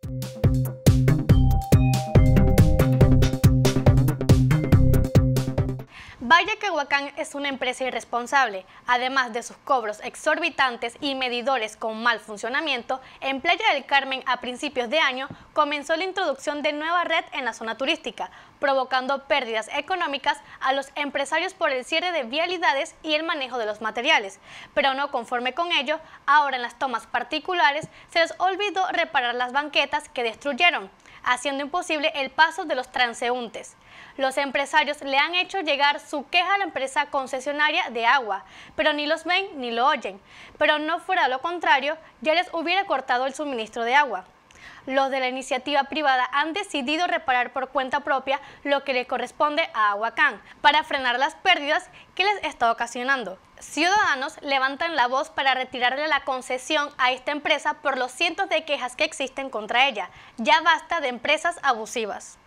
Vaya que Aguacán es una empresa irresponsable. Además de sus cobros exorbitantes y medidores con mal funcionamiento, en Playa del Carmen a principios de año comenzó la introducción de nueva red en la zona turística, provocando pérdidas económicas a los empresarios por el cierre de vialidades y el manejo de los materiales. Pero no conforme con ello, ahora en las tomas particulares se les olvidó reparar las banquetas que destruyeron, haciendo imposible el paso de los transeúntes. Los empresarios le han hecho llegar su queja a la empresa concesionaria de agua, pero ni los ven ni lo oyen. Pero no fuera lo contrario, ya les hubiera cortado el suministro de agua. Los de la iniciativa privada han decidido reparar por cuenta propia lo que le corresponde a Aguacán para frenar las pérdidas que les está ocasionando. Ciudadanos levantan la voz para retirarle la concesión a esta empresa por los cientos de quejas que existen contra ella. Ya basta de empresas abusivas.